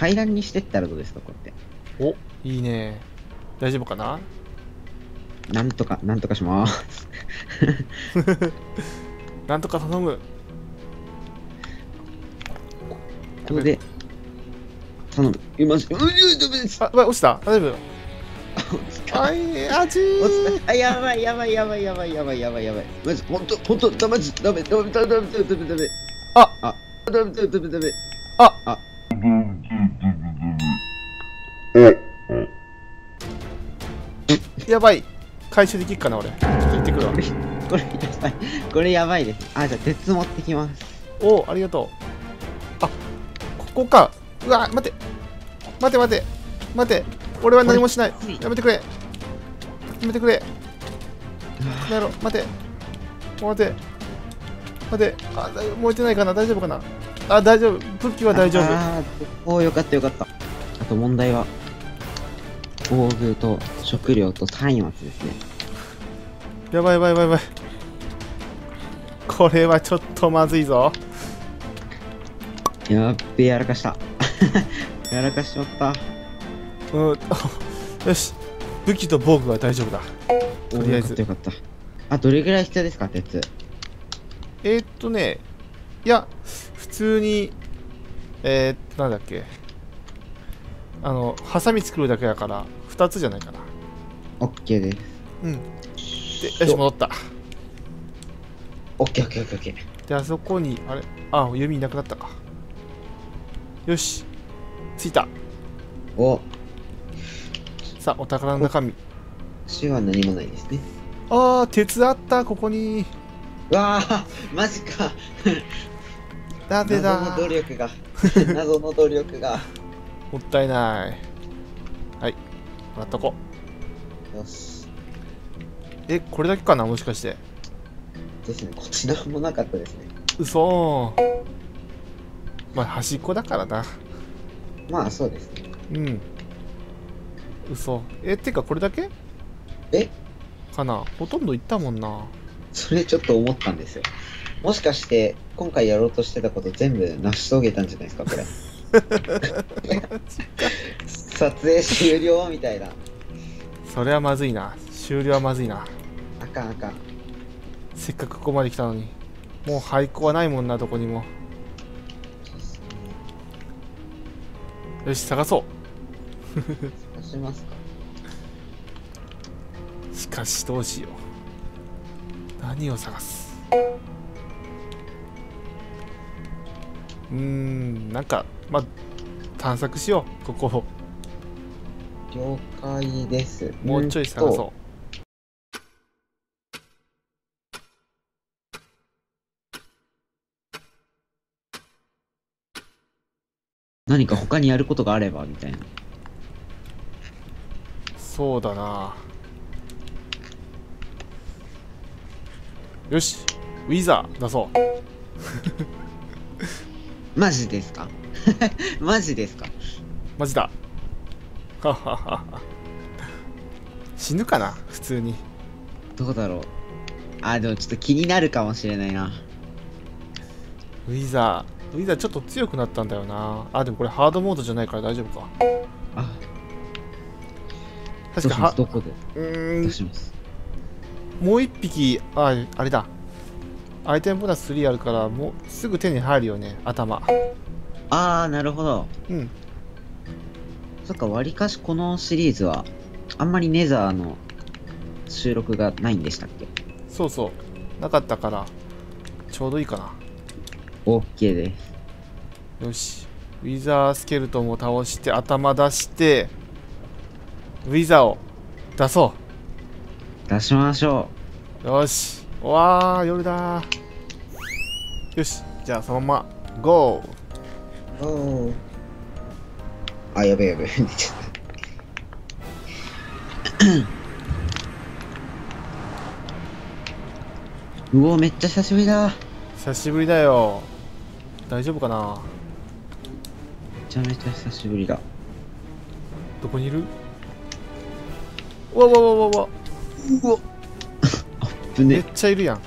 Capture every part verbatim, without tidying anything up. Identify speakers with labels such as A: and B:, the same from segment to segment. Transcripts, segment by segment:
A: 階段にしてったらどうですか、こうやって。
B: お、いいね。大丈夫かな。
A: なんとか、なんとかします。
B: なんとか頼む。
A: ここで、頼む。今し、うううダメです。
B: あ、落ちた。大丈夫。
A: 落ちた。
B: あい、あち
A: 落ち
B: ー。
A: た。あ、やばい、やばい、やばい、やばい、やばい、やばい、やばい。マジ、ほんと、ほんと、だ、マジ、ダメ、ダメ、ダメ、ダメ、ダメ、ダメ、ダメ。
B: あ、
A: あ、ダメ、ダメ、ダメ、ダメ。
B: あ、
A: あ、
B: やばい。回収できるかな、俺。ちょっと行ってくるわ。
A: これ、やばい。これやばいです。あ、じゃあ、鉄持ってきます。
B: おお、ありがとう。あ、ここか。うわ、待て。待て待て。待て。俺は何もしない。やめてくれ。やめてくれ。やろ、待て。待て。待て。あ、だ燃えてないかな。大丈夫かな。あ、大丈夫。武器は大丈夫。
A: あー、おー、よかった、よかった。あと、問題は、防具と食料と松明ですね。
B: やばいやばいやばいやばい。これはちょっとまずいぞ。
A: やっべ、やらかした。やらかしちまった。
B: うん。よし。武器と防具は大丈夫だ。
A: と
B: とりあえず
A: よかったよかった。あ、どれぐらい必要ですか、鉄。
B: えー、っとね、いや、普通に、えー、っと、なんだっけ。あの、ハサミ作るだけだから、ふたつじゃないかな。
A: オッケーです。
B: うん。で、よし、戻った。
A: オッケーオッケーオッケーオッケー。
B: で、あそこに、あれ、あ、弓いなくなったか。よし、着いた。
A: お、
B: さあ、お宝の中身。
A: 私は何もないですね。
B: あー、鉄あった、ここに。
A: うわあ、マジか。
B: なぜだ。
A: 謎の努力が。謎の努力が。
B: もったいない。はい、もらっとこ
A: よし。
B: う。え、これだけかな、もしかして。
A: ですね、こちらもなかったですね。
B: うそー。まあ、端っこだからな。
A: まあ、そうですね。
B: うん。嘘。え、てかこれだけ
A: え、
B: かな。ほとんどいったもんな。
A: それちょっと思ったんですよ。もしかして、今回やろうとしてたこと全部成し遂げたんじゃないですか、これ。撮影終了みたいな。
B: それはまずいな。終了はまずいな。
A: あかんあかん。
B: せっかくここまで来たのに。もう廃校はないもんな、どこにも。よし、探そ
A: 探しますか。
B: う。しかし、どうしよう。何を探す。うーん、なんか、まあ、探索しよう、ここを。
A: 了解です。
B: もうちょい探
A: うんと
B: そう。
A: 何か他にやることがあればみたいな。
B: そうだな。よし、ウィザー出そう。
A: マジですか。マジですか。
B: マジだ。はははは。死ぬかな、普通に。
A: どうだろう。あ、でもちょっと気になるかもしれないな。
B: ウィザー。ウィザーちょっと強くなったんだよな。あ、でもこれハードモードじゃないから大丈夫か。
A: あ、
B: 確かは、
A: どこで
B: うーん、
A: 出します。
B: もう一匹、あ、あれだ。アイテムボーナススリーあるから、もうすぐ手に入るよね、頭。
A: あー、なるほど。
B: うん。
A: そっか、わりかしこのシリーズは、あんまりネザーの収録がないんでしたっけ。
B: そうそうなかったからちょうどいいかな。
A: OK です。
B: よし、ウィザースケルトンを倒して頭出してウィザーを出そ
A: 出しましょ
B: う。よし、うわー夜だー。よし、じゃあそのままゴー。
A: う。おー。あ、やべえやべえ。寝ちゃった。うお、めっちゃ久しぶりだ。め
B: 久しぶりだよ。大丈夫かな。
A: ちゃめちゃ久しぶりだ。
B: どこにいる。うわうわうわうわうわ、
A: うわ。あっぶ
B: めっ
A: ね。
B: ちゃいるやん。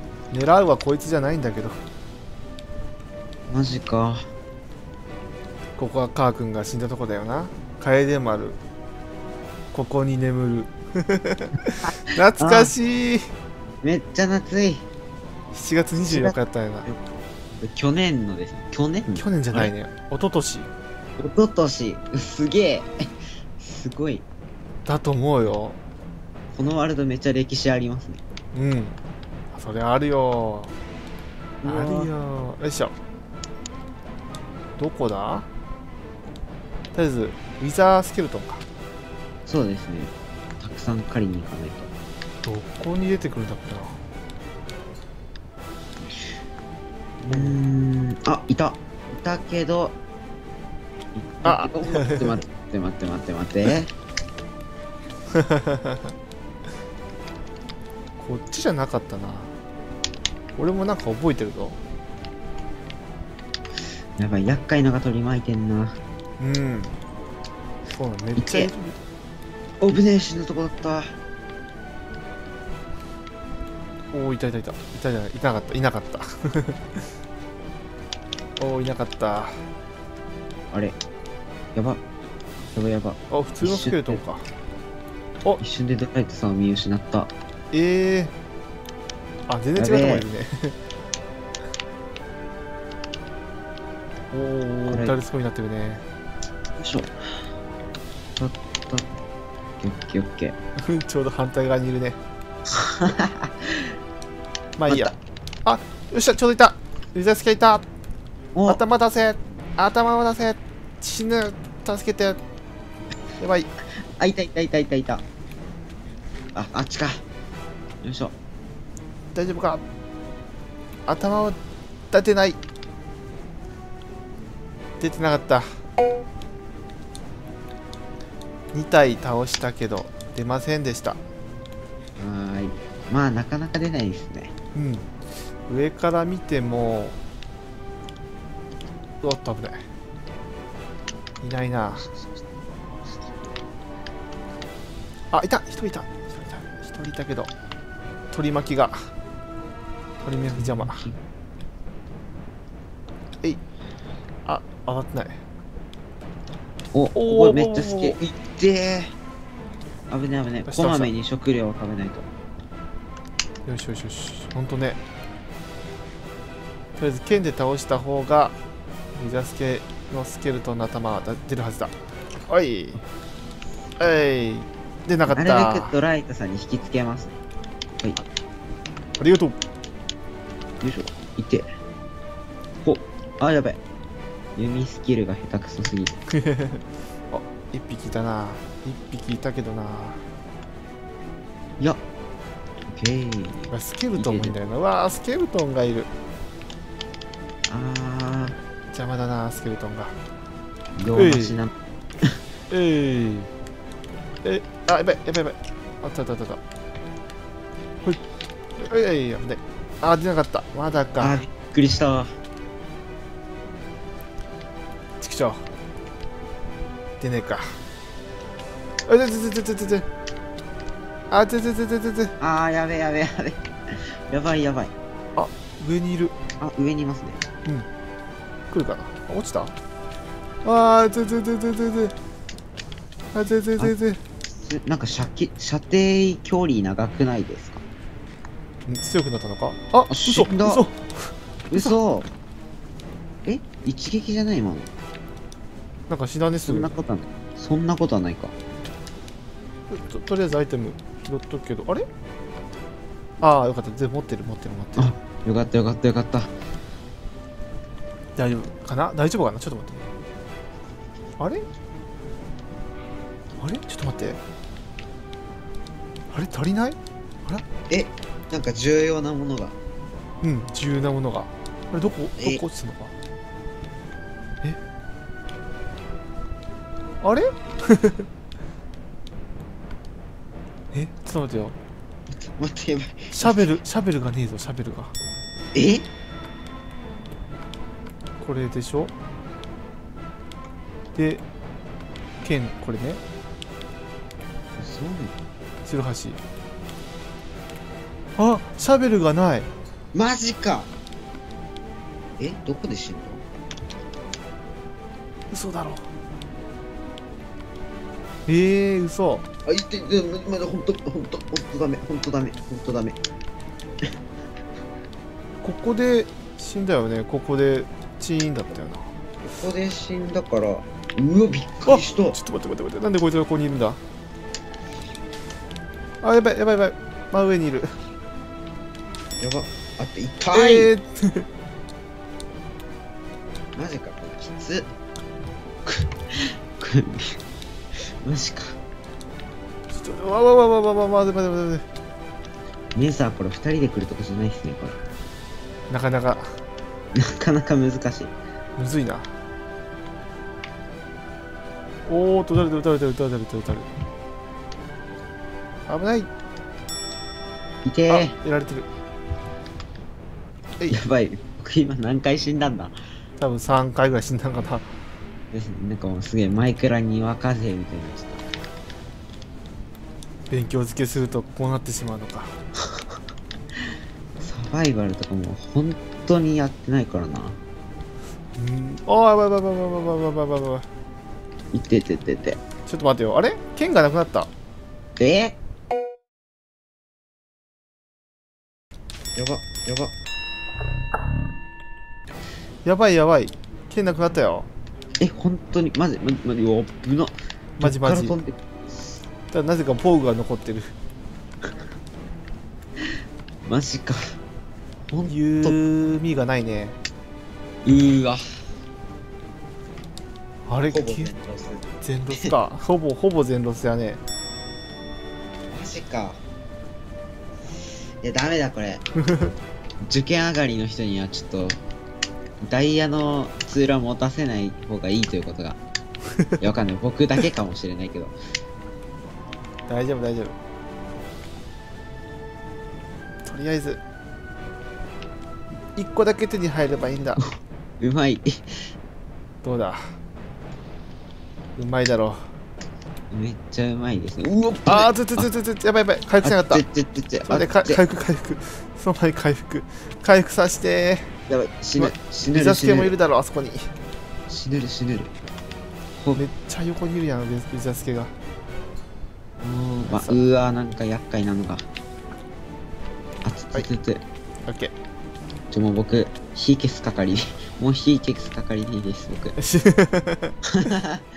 B: 狙うはこいつじゃないんだけど。
A: マジか。
B: ここはカー君が死んだとこだよな。楓丸、ここに眠る。懐かしい。
A: めっちゃ夏い。
B: しちがつにじゅうよっかやったんやな。
A: 去年のですね。去年
B: 去年じゃないね。一昨年
A: おととし。すげえ。すごい。
B: だと思うよ。
A: このワールドめっちゃ歴史ありますね。
B: うん。それあるよ。
A: うわ
B: あるよ。よいしょ。どこだ？とりあえず、ウィザースケルトンか。
A: そうですね。たくさん狩りに行かないと。
B: どこに出てくるんだっけな。
A: うーん。あ、いた。いたけど。
B: あ
A: 待って待って待って待って待って。
B: こっちじゃなかったな。俺もなんか覚えてるぞ。
A: やばい、厄介のが取り巻いてんな。
B: うん。そうなの、めっちゃいる。
A: おぶねえ、死ぬとこだった。
B: おお、いたいたいた。いたじゃない、いなかった、いなかった。おお、いなかった。
A: あれやば。やばやば。
B: あ、普通のスケルトンか。
A: 一瞬でドライトさんを見失った。
B: ええー。あ、全然違うとこいるね。おお、
A: これ
B: ダルスコになってるね。
A: よいしょ。ちょっと。オッケーオッケー。
B: ちょうど反対側にいるね。まあいいや。あ、よっしゃ、ちょうどいた。ウィザースケいた。
A: お
B: 頭出せ。頭を出せ。死ぬ。助けて。やばい。
A: あ、いたいたいたいたいた。あ、あっちか。よいしょ。
B: 大丈夫か。頭を立てない。出てなかった。に体倒したけど出ませんでした。
A: はーい。まあなかなか出ないですね。
B: うん。上から見ても、おっと危ない。いないな。あ、いた、一人いた。一人いた。一人いたけど、取り巻きが。取り巻き邪魔。えい。あ、上がってない。
A: お、こ
B: おー
A: こめっちゃ好き。いってー。危ね危ね。こまめに食料を食べないと。
B: よしよしよし。ほんとね。とりあえず剣で倒した方がウィザスケのスケルトンの頭が出るはずだ。おいえい出なかった。
A: なるべくドライトさんに引きつけますね。はい。
B: ありがとう。
A: よいしょ。いて。ほ。あ、やべ。弓スキルが下手くそすぎる。
B: あ、一匹いたな。一匹いたけどな。
A: いや。オッケー。
B: スケルトンもいいんだよな。うわー、スケルトンがいる。
A: あ
B: 邪魔だな、スケルトンが。
A: ー、両足な。
B: えいえ、あ、やばいやばいやばい。あったあったあったあった。ほい。おいおい、危ない。あ、出なかった。まだ
A: あ
B: か
A: ー、。びっくりしたわ。
B: ちくしょう。出ねえか。あ、ぜぜぜぜぜぜ。あ、ぜぜぜぜぜぜ。
A: あー、やべやべやべ。やばいやばい。
B: あ、上にいる。
A: あ、上にいますね。
B: うん。来るかな。あ、落ちた。あー、ぜぜぜぜぜぜ。あ、ぜぜぜぜ。
A: すなんか射撃射程距離長くないですか？
B: 強くなったのか。あ、嘘
A: 死んだ
B: 嘘。
A: 嘘。え、一撃じゃない今の。
B: なんか死なねすぐ。
A: そんなことはない。そんなことはないか。
B: ととりあえずアイテム拾っとくけど、あれ。ああ、よかった。全部持ってる持ってる持ってる。
A: あ、よかったよかったよかった。
B: 大丈夫かな。大丈夫かな。ちょっと待って。あれあれちょっと待って。あれ足りない。あら。
A: え、なんか重要なものが。
B: うん、重要なものが。あれどこど
A: え
B: こ落ちたのか。えあれえ、ちょっと待ってよ。
A: 待ってやばい。
B: シャベル、シャベルがねえぞ、シャベルが。
A: え？
B: これでしょ。で、剣、これね。
A: そうなの？
B: ツルハシ。あ、シャベルがない。
A: マジか。え、どこで死んだ？
B: 嘘だろ。ええー、嘘。
A: あ、いって、でも、まだ、ほんと、ほんと、ほんとダメ、ほんとダメ、ほんとダメ。
B: ここで死んだよね。ここでチーンだったよな。
A: ここで死んだから、うわ、びっくりした。
B: ちょっと待って待って待って、なんでこいつがここにいるんだ。あ、やばいやばいやばい、真上にいる。
A: やば、あって痛い、
B: えー、
A: マジか、これきつ。マジか。
B: ちょっとわわわわわわわ待て待て待て。
A: ねえさ、これ二人で来るとこじゃないっすね、これ。
B: なかなか
A: なかなか難しい。
B: むずいな。おーっと、撃たれてる撃たれてる撃たれてる撃たれてる。危ない。
A: いて
B: あ、
A: ー。
B: やられてる。えい、
A: やばい。僕今何回死んだんだ。
B: 多分さんかいぐらい死んだんかな。
A: ですね。なんかもうすげえマイクラにわかぜみたいになっちゃっ
B: 勉強付けするとこうなってしまうのか。
A: た。サバイバルとかもう本当にやってないからな。
B: うん。ああ、やばいやばいやばいやばいやばいやばいやばい。
A: いってってってって。
B: ちょっと待ってよ。あれ剣がなくなった。
A: えやば、やば。
B: やばいやばい。剣なくなったよ。
A: え、本当に、マジ、マジ、マジ、うわ、ぶな。
B: マジマジ。
A: どっから飛んで
B: ただなぜかポーグが残ってる。
A: マジか。ほんと。
B: 弓がないね。
A: うーわ。
B: あれ
A: ほぼ全
B: き
A: ロス。
B: 全ロスか。ほぼほぼ全ロスやね。
A: マジか。いや、ダメだ、これ。受験上がりの人にはちょっと、ダイヤのツールは持たせない方がいいということが。いや、わかんない。僕だけかもしれないけど。
B: 大丈夫大丈夫。とりあえずいっこだけ手に入ればいいんだ。
A: うまい。
B: どうだ、うまいだろ
A: めっちゃうまいですね。うわっ、
B: う。ああ、つつつつつ、やばいやばい、回復しなかった。
A: ちょちょちょ
B: それでか回復回復、その前に回復回復させて。
A: やばい、死ぬ、死ぬる、
B: リザス
A: 死ぬる。
B: ケもいるだろ、あそこに。
A: 死ぬる、死ぬる。
B: めっちゃ横にいるやん、リザスケが。
A: まあ、うわ、なんか厄介なのが。あつつつつ。
B: オッケ
A: ちょ、もう僕、火消す係。もう火消す係でいいです、僕。
B: ー。